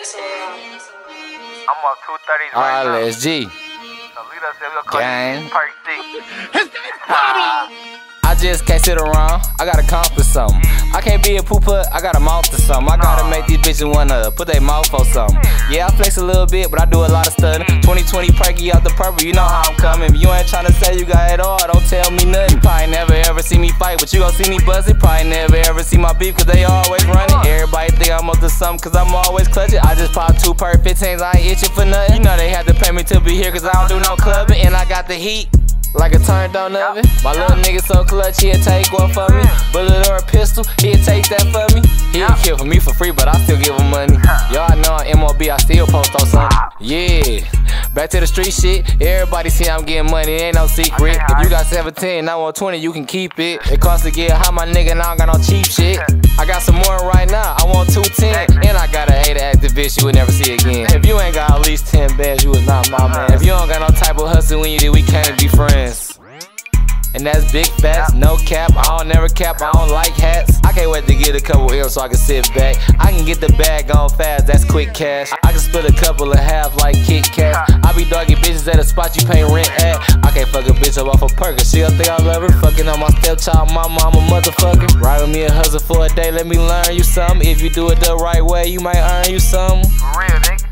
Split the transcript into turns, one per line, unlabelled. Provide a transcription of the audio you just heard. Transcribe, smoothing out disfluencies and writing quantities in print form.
I'm on 230s right now.
RLSG.
So Lita said we'll call
Gang.
you Perk 6.
I just can't sit around, I gotta accomplish something. I can't be a pooper, I gotta mouth to something. I gotta make these bitches wanna put their mouth on something. Yeah, I flex a little bit, but I do a lot of studying. 2020 perky out the purple, you know how I'm coming. If you ain't tryna say you got it all, don't tell me nothing. Probably never ever see me fight, but you gon' see me buzzing. Probably never ever see my beef, cause they always running. Everybody think I'm up to something, cause I'm always clutching. I just pop 2 perk 15s, I ain't itching for nothing. You know they had to pay me to be here, cause I don't do no clubbing. And I got the heat like a turned on oven. My little nigga so clutch, he'll take one for me. Bullet or a pistol, he'll take that for me. He'll kill for me for free, but I still give him money. Y'all know I'm MOB, I still post on something. Yeah, back to the street shit. Everybody see I'm getting money, ain't no secret. If you got 17, I want 20, you can keep it. It costs to get high, my nigga, and I don't got no cheap shit. I got some more right now, I want 210. And I got a hater activist you would never see again. If you ain't got at least 10 bands, you is not my man. If you don't got no type of hustle when you do, we can't be friends. And that's big facts, no cap, I don't never cap, I don't like hats. I can't wait to get a couple M's so I can sit back. I can get the bag on fast, that's quick cash. I can split a couple of half like Kit Kat. I be dogging bitches at a spot you pay rent at. I can't fuck a bitch up off a perk, she'll think I love her. Fucking on my stepchild mama, I'm a motherfucker. Ride with me a hustle for a day, let me learn you something. If you do it the right way, you might earn you something.
For real, nigga.